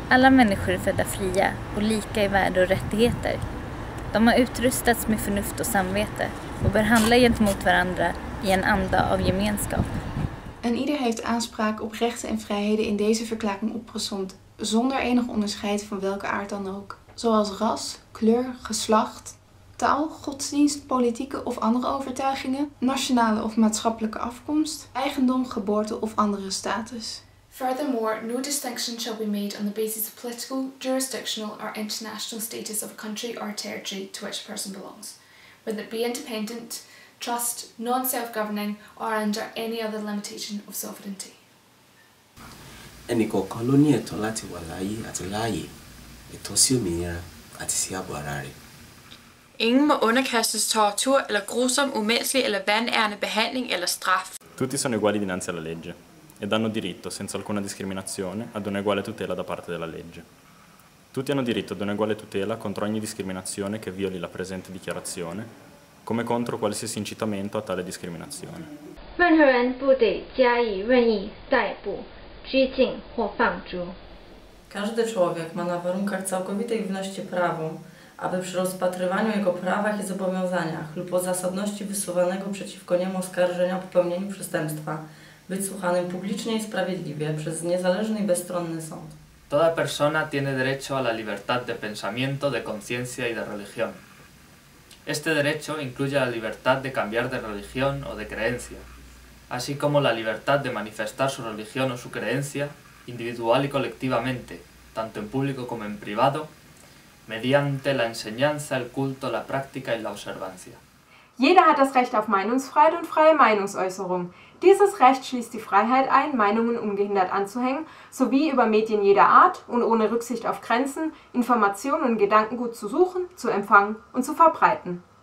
Alla människor är födda fria och lika i värde och rättigheter. De har utrustats med förnuft och samvete och bör handla gentemot varandra i en anda av gemenskap. En ieder heeft aanspraak op rechten en vrijheden in deze verklaring opgesomd, zonder enig onderscheid van welke aard dan ook, zoals ras, kleur, geslacht, taal, godsdienst, politieke of andere overtuigingen, nationale of maatschappelijke afkomst, eigendom, geboorte of andere status. Furthermore, no distinction shall be made on the basis of political, jurisdictional or international status of a country or territory to which a person belongs, whether it be independent, trust, non-self-governing or under any other limitation of sovereignty. Ẹnìkọ̀ọ̀kan ló ní ẹ̀tọ́ láti wà láyé àti láàyè, ẹ̀tọ́ sí òmìnira àti sí ààbò ara rẹ̀. Ingen må underkastes tortur eller grusom, umenneskelig eller vanærende behandling eller straf. Tutti sono uguali dinanzi alla legge ed hanno diritto, senza alcuna discriminazione, ad un'eguale tutela da parte della legge. Tutti hanno diritto ad un'eguale tutela contro ogni discriminazione che violi la presente dichiarazione, come contro qualsiasi incitamento a tale discriminazione. 任何人不得加以任意逮捕、拘禁或放逐。 Każdy człowiek ma na warunkach całkowitej równości prawo, aby przy rozpatrywaniu jego prawach i zobowiązaniach lub o zasadności wysuwanego przeciwko niemu oskarżenia o popełnieniu przestępstwa być słuchanym publicznie i sprawiedliwie przez niezależny i bezstronny sąd. Toda persona tiene derecho a la libertad de pensamiento, de conciencia y de religión. Este derecho incluye la libertad de cambiar de religión o de creencia, así como la libertad de manifestar su religión o su creencia, individual y colectivamente, tanto en público como en privado, mediante la enseñanza, el culto, la práctica y la observancia. Jeder hat das Recht auf Meinungsfreiheit und freie Meinungsäußerung. Dieses Recht schließt die Freiheit ein, Meinungen ungehindert anzuhängen, sowie über Medien jeder Art und ohne Rücksicht auf Grenzen, Informationen und Gedankengut zu suchen, zu empfangen und zu verbreiten.